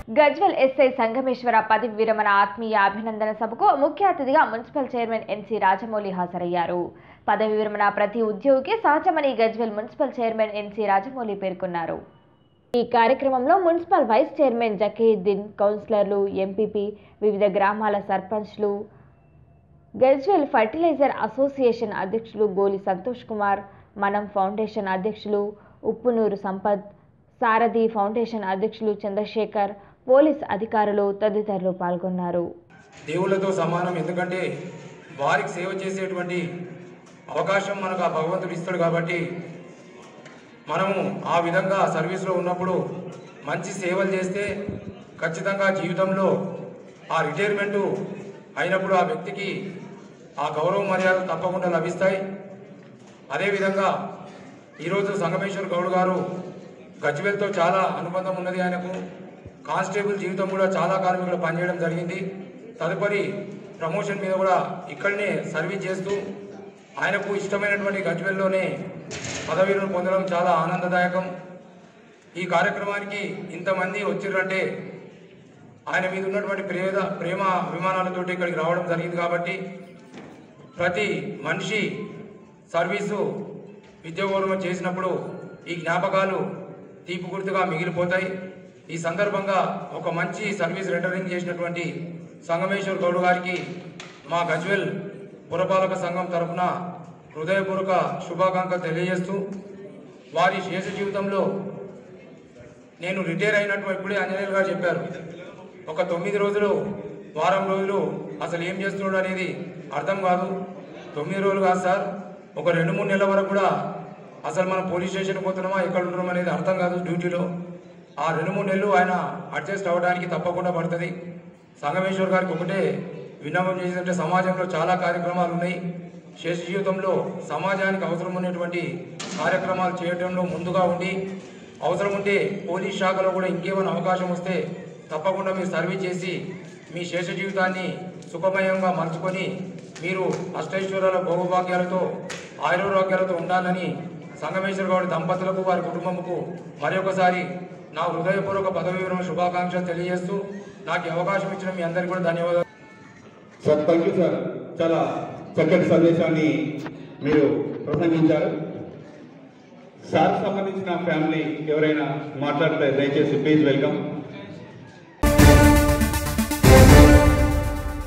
Gajwel SI Sangameshwara పదవి విరమణ ఆత్మీయ అభినందన సభకు ముఖ్య అతిథిగా మున్సిపల్ చైర్మన్ ఎన్సీ రాజమౌళి హాజరయ్యారు. పదవి విరమణ ప్రతి ఉద్యోగికి సహజమని Gajwel municipal chairman N C Rajamouli పేర్కొన్నారు. ఈ కార్యక్రమంలో మున్సిపల్ వైస్ చైర్మన్ జకీయుద్దీన్, కౌన్సిలర్లు, ఎంపీపీ, వివిధ గ్రామాల సర్పంచ్లు, గజ్వెల్ ఫర్టిలైజర్ అసోసియేషన్ అధ్యక్షులు గోలి సంతోష్ కుమార్, మనం ఫౌండేషన్ అధ్యక్షులు ఉప్పునూరు సంపత్, సారథి ఫౌండేషన్ అధ్యక్షులు చంద్రశేఖర్, పోలీస్ అధికారులు తదితరులు పాల్గొన్నారు. దేవుళ్ళతో సమానం, ఎందుకంటే వారికి సేవ చేసేటువంటి అవకాశం మనకు ఆ భగవంతుడు ఇస్తాడు. కాబట్టి మనము ఆ విధంగా సర్వీస్లో ఉన్నప్పుడు మంచి సేవలు చేస్తే ఖచ్చితంగా జీవితంలో ఆ రిటైర్మెంటు అయినప్పుడు ఆ వ్యక్తికి ఆ గౌరవ మర్యాదలు తప్పకుండా లభిస్తాయి. అదేవిధంగా ఈరోజు సంగమేశ్వర్ గౌడ్ గారు గజ్వెల్తో చాలా అనుబంధం ఉన్నది. ఆయనకు కానిస్టేబుల్ జీవితం కూడా చాలా కాలం ఇక్కడ పనిచేయడం జరిగింది. తదుపరి ప్రమోషన్ మీద కూడా ఇక్కడనే సర్వీస్ చేస్తూ ఆయనకు ఇష్టమైనటువంటి గజ్వెల్లోనే పదవీలను పొందడం చాలా ఆనందదాయకం. ఈ కార్యక్రమానికి ఇంతమంది వచ్చిర్రంటే ఆయన మీద ఉన్నటువంటి ప్రేమ అభిమానాలతో ఇక్కడికి రావడం జరిగింది. కాబట్టి ప్రతి మనిషి సర్వీసు విద్యాగౌరవం చేసినప్పుడు ఈ జ్ఞాపకాలు తీపి గుర్తుగా మిగిలిపోతాయి. ఈ సందర్భంగా ఒక మంచి సర్వీస్ రెండరింగ్ చేసినటువంటి సంగమేశ్వర్ గౌడ్ గారికి మా గజ్వెల్ పురపాలక సంఘం తరఫున హృదయపూర్వక శుభాకాంక్షలు తెలియజేస్తూ, వారి శేష జీవితంలో నేను రిటైర్ అయినట్టు ఇప్పుడే ఆంజనేయులు గారు చెప్పారు. ఒక 9 రోజులు, వారం రోజులు అసలు ఏం చేస్తున్నాడు అనేది అర్థం కాదు. 9 రోజులు కాదు సార్, ఒక 2-3 నెలల వరకు కూడా అసలు మనం పోలీస్ స్టేషన్కి పోతున్నామా, ఎక్కడ ఉంటున్నాం అనేది అర్థం కాదు డ్యూటీలో. ఆ 2-3 నెలలు ఆయన అడ్జస్ట్ అవ్వడానికి తప్పకుండా పడుతుంది. సంగమేశ్వర్ గారికి ఒకటే విన్నపం చేసినట్టే, సమాజంలో చాలా కార్యక్రమాలు ఉన్నాయి. శేష జీవితంలో సమాజానికి అవసరం ఉన్నటువంటి కార్యక్రమాలు చేయడంలో ముందుగా ఉండి, అవసరం ఉంటే పోలీస్ శాఖలో కూడా ఇంకేమైనా అవకాశం వస్తే తప్పకుండా మీరు సర్వీస్ చేసి మీ శేష జీవితాన్ని సుఖమయంగా మలుచుకొని మీరు అష్టైశ్వర్యాల భోగభాగ్యాలతో ఆయురోగ్యాలతో ఉండాలని సంగమేశ్వర్ గౌడ్ దంపతులకు, వారి కుటుంబంకు మరొకసారి నా హృదయపూర్వక పదవి విరమణ శుభాకాంక్షలు తెలియజేస్తూ నాకు అవకాశం ఇచ్చిన మీ అందరికీ కూడా ధన్యవాదాలు సార్. థ్యాంక్ యూ సార్, చాలా చక్కటి సందేశాన్ని మీరు ప్రసంగించారు. సార్ సంబంధించిన ఫ్యామిలీ ఎవరైనా మాట్లాడితే దయచేసి ప్లీజ్ వెల్కమ్.